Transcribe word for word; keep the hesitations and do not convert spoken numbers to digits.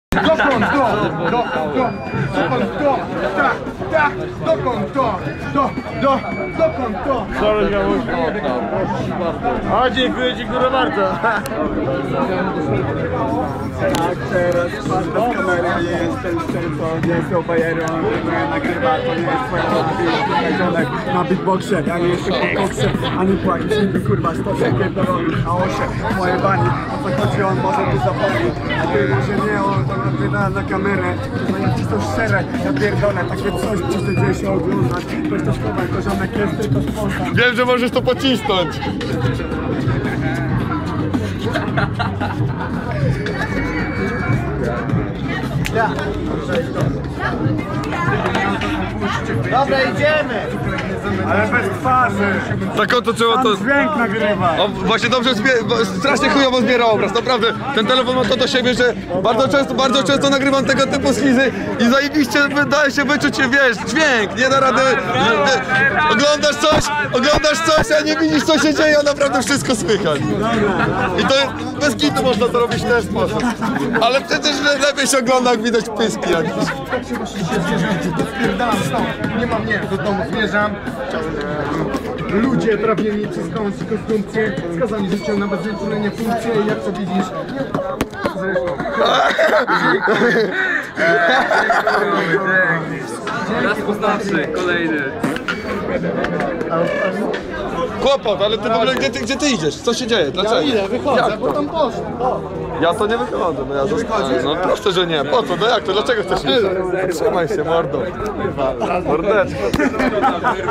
Dokąd to? Do, do, dokąd to? Tak, tak, dokąd to? Do, do, dokąd to? Sorry, o, dziękuję, dziękuję bardzo. Tak, teraz patrz bez kamery, nie jestem szczęto, nie jestem bajerą, nie nagrywa, to nie jest twoja rodzina, na beatboxie, ja nie jestem po koksie, ani płacić, nigdy kurwa, stoczek pierdolony, a osie, moje bani, o co chodzi, on może być zapomnieć, a ty może nie, on to napierdala na kamerę, to ja ci to szczere, ja pierdolę, takie coś, czy ty gdzieś się oglądać, ktoś to schowaj, to ziomek jest tylko sponsor. Wiem, że możesz to pocisnąć. Ja. Dobra, idziemy! Ale bez twarzy! Tak oto trzeba to... Dźwięk nagrywa! O, właśnie dobrze, strasznie chujowo zbiera obraz, naprawdę. Ten telefon ma to do siebie, że bardzo często, bardzo często nagrywam tego typu slizy i zajebiście daje się wyczuć, wiesz, dźwięk, nie da rady. Oglądasz coś, oglądasz coś, a nie widzisz, co się dzieje, a naprawdę wszystko słychać. I to bez kitu można to robić w ten sposób. Ale przecież lepiej się ogląda, jak widać pyski jakieś. Tak się właśnie się zwierzam, spierdalam stąd, nie mam nie, do domu zmierzam. Ludzie trafieni przez kąt i konsumpcję, skazani życiem na bezwzględnie funkcje, jak to widzisz. Zresztą. Raz poznawszy, kolejny. Kłopot, ale ty w ogóle, gdzie ty, gdzie ty idziesz? Co się dzieje? Dlaczego? Ja idę, wychodzę, Jak bo to? tam poszło. Ja to nie wychodzę, no ja zostanę. No proszę, że nie. Po co? No jak to? Dlaczego chcesz iść? Trzymaj się, mordo. Mordeczko.